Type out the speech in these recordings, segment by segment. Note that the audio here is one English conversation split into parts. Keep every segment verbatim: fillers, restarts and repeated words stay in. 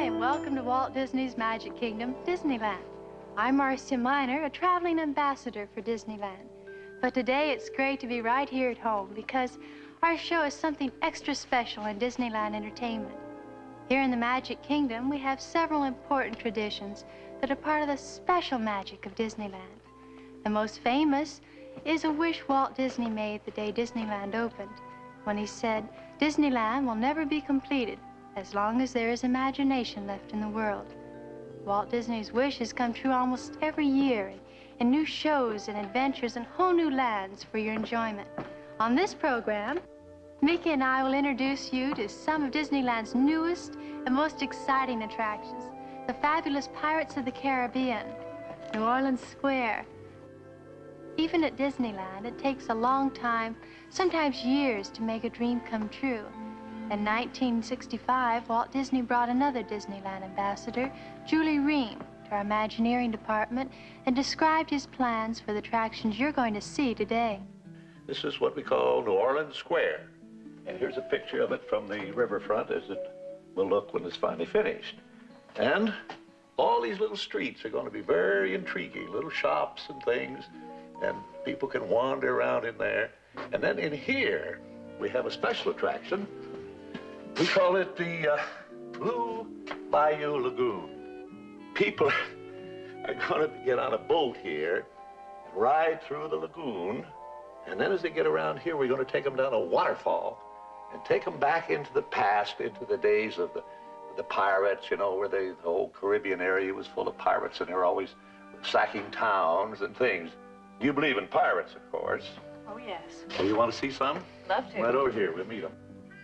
and welcome to Walt Disney's Magic Kingdom, Disneyland. I'm Marcia Miner, a traveling ambassador for Disneyland. But today it's great to be right here at home because our show is something extra special in Disneyland entertainment. Here in the Magic Kingdom, we have several important traditions that are part of the special magic of Disneyland. The most famous is a wish Walt Disney made the day Disneyland opened, when he said, "Disneyland will never be completed as long as there is imagination left in the world." Walt Disney's wish has come true almost every year in new shows and adventures and whole new lands for your enjoyment. On this program, Mickey and I will introduce you to some of Disneyland's newest and most exciting attractions. The fabulous Pirates of the Caribbean, New Orleans Square. Even at Disneyland, it takes a long time, sometimes years, to make a dream come true. In nineteen sixty-five, Walt Disney brought another Disneyland ambassador, Julie Ream, to our Imagineering department and described his plans for the attractions you're going to see today. This is what we call New Orleans Square. And here's a picture of it from the riverfront as it will look when it's finally finished. And all these little streets are going to be very intriguing, little shops and things, and people can wander around in there. And then in here, we have a special attraction. We call it the uh, Blue Bayou Lagoon. People are going to get on a boat here, ride through the lagoon, and then as they get around here, we're going to take them down a waterfall and take them back into the past, into the days of the, the pirates, you know, where they, the whole Caribbean area was full of pirates, and they're always sacking towns and things. You believe in pirates, of course. Oh, yes. So you want to see some? Love to. Right over here, we'll meet them.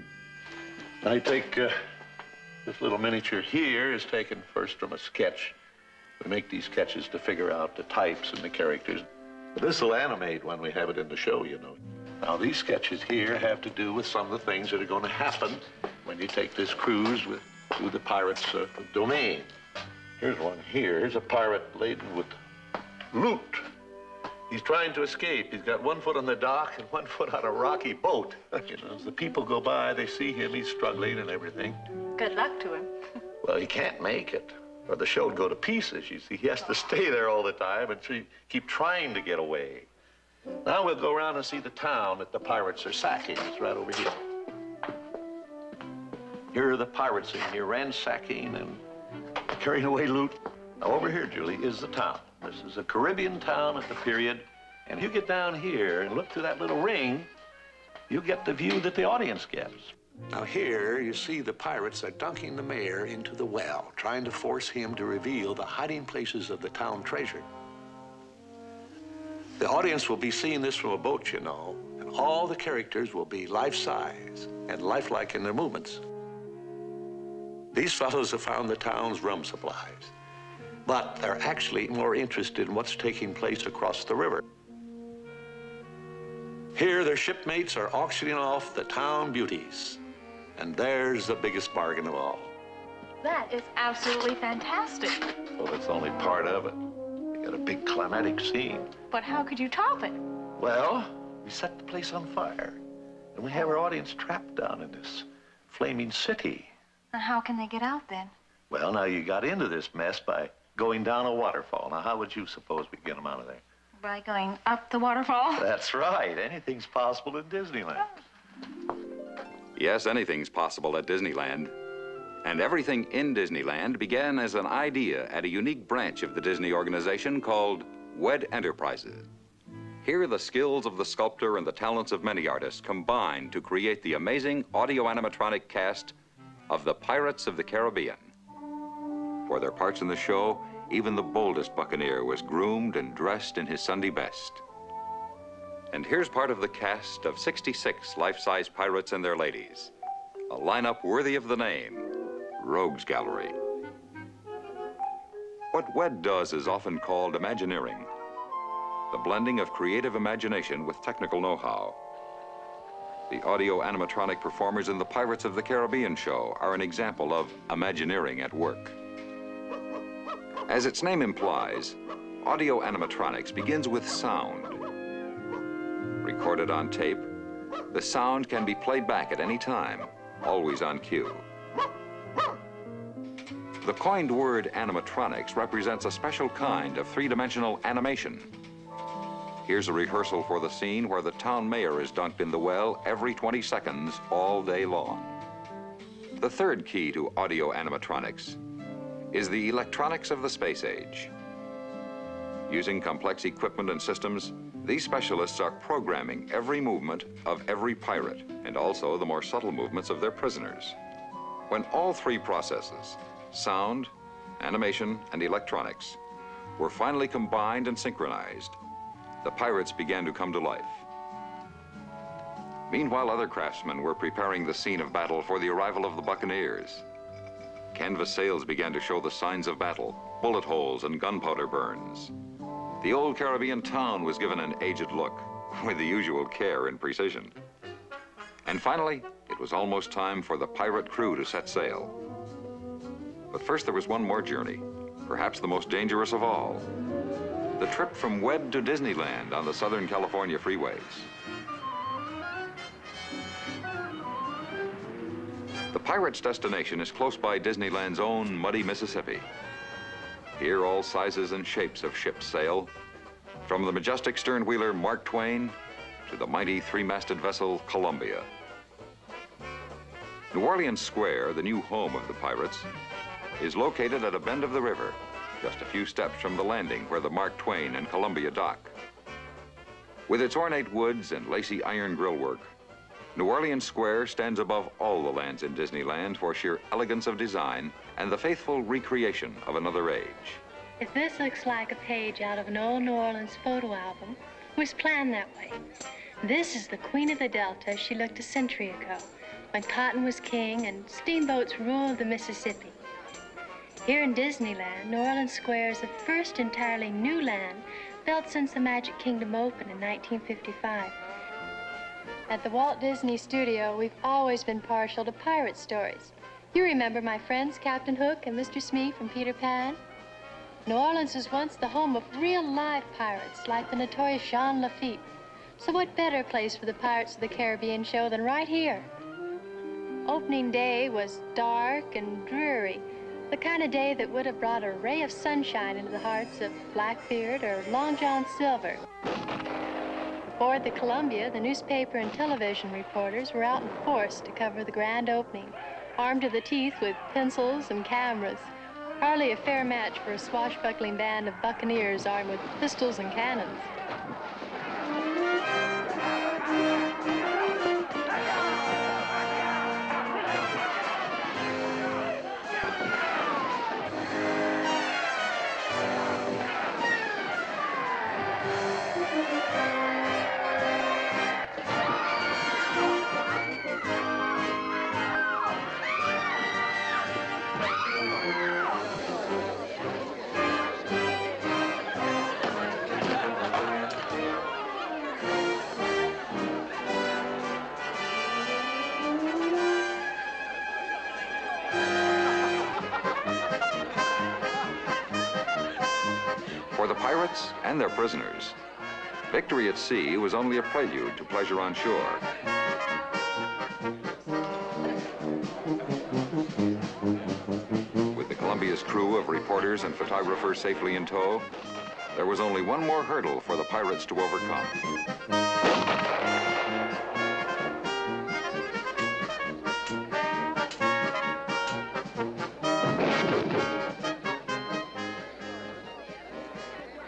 I take uh, this little miniature here is taken first from a sketch. We make these sketches to figure out the types and the characters. This will animate when we have it in the show, you know. Now, these sketches here have to do with some of the things that are going to happen when you take this cruise with, through the pirates' uh, domain. Here's one here. Here's a pirate laden with loot. He's trying to escape. He's got one foot on the dock and one foot on a rocky boat. You know, as the people go by, they see him, he's struggling and everything. Good luck to him. Well, he can't make it, or the show would go to pieces, you see. He has to stay there all the time and tr keep trying to get away. Now we'll go around and see the town that the pirates are sacking. It's right over here. Here are the pirates in here ransacking and carrying away loot. Now over here, Julie, is the town. This is a Caribbean town at the period, and you get down here and look through that little ring, you get the view that the audience gets. Now here, you see the pirates are dunking the mayor into the well, trying to force him to reveal the hiding places of the town treasure. The audience will be seeing this from a boat, you know, and all the characters will be life-size and lifelike in their movements. These fellows have found the town's rum supplies, but they're actually more interested in what's taking place across the river. Here, their shipmates are auctioning off the town beauties, and there's the biggest bargain of all. That is absolutely fantastic. Well, that's only part of it. We got a big climatic scene. But how could you top it? Well, we set the place on fire, and we have our audience trapped down in this flaming city. And how can they get out then? Well, now you got into this mess by going down a waterfall. Now, how would you suppose we get them out of there? By going up the waterfall? That's right. Anything's possible in Disneyland. Yes, anything's possible at Disneyland. And everything in Disneyland began as an idea at a unique branch of the Disney organization called W E D Enterprises. Here, the skills of the sculptor and the talents of many artists combined to create the amazing audio-animatronic cast of the Pirates of the Caribbean. For their parts in the show, even the boldest buccaneer was groomed and dressed in his Sunday best. And here's part of the cast of sixty-six life-size pirates and their ladies. A lineup worthy of the name, Rogues Gallery. What W E D does is often called Imagineering, the blending of creative imagination with technical know-how. The audio animatronic performers in the Pirates of the Caribbean show are an example of Imagineering at work. As its name implies, audio animatronics begins with sound. Recorded on tape, the sound can be played back at any time, always on cue. The coined word animatronics represents a special kind of three-dimensional animation. Here's a rehearsal for the scene where the town mayor is dunked in the well every twenty seconds all day long. The third key to audio animatronics is the electronics of the space age. Using complex equipment and systems, these specialists are programming every movement of every pirate and also the more subtle movements of their prisoners. When all three processes, sound, animation, and electronics, were finally combined and synchronized, the pirates began to come to life. Meanwhile, other craftsmen were preparing the scene of battle for the arrival of the buccaneers. Canvas sails began to show the signs of battle, bullet holes and gunpowder burns. The old Caribbean town was given an aged look, with the usual care and precision. And finally, it was almost time for the pirate crew to set sail. But first there was one more journey, perhaps the most dangerous of all. The trip from Wed to Disneyland on the Southern California freeways. The pirates' destination is close by Disneyland's own muddy Mississippi. Here all sizes and shapes of ships sail, from the majestic stern-wheeler Mark Twain to the mighty three-masted vessel Columbia. New Orleans Square, the new home of the pirates, is located at a bend of the river, just a few steps from the landing where the Mark Twain and Columbia dock. With its ornate woods and lacy iron grillwork, New Orleans Square stands above all the lands in Disneyland for sheer elegance of design and the faithful recreation of another age. If this looks like a page out of an old New Orleans photo album, it was planned that way. This is the Queen of the Delta as she looked a century ago, when cotton was king and steamboats ruled the Mississippi. Here in Disneyland, New Orleans Square is the first entirely new land built since the Magic Kingdom opened in nineteen fifty-five. At the Walt Disney Studio, we've always been partial to pirate stories. You remember my friends, Captain Hook and Mister Smee from Peter Pan? New Orleans was once the home of real live pirates like the notorious Jean Lafitte. So what better place for the Pirates of the Caribbean show than right here? Opening day was dark and dreary, the kind of day that would have brought a ray of sunshine into the hearts of Blackbeard or Long John Silver. Aboard the Columbia, the newspaper and television reporters were out in force to cover the grand opening, armed to the teeth with pencils and cameras. Hardly a fair match for a swashbuckling band of buccaneers armed with pistols and cannons. For the pirates and their prisoners, victory at sea was only a prelude to pleasure on shore. With the Columbia's crew of reporters and photographers safely in tow, there was only one more hurdle for the pirates to overcome.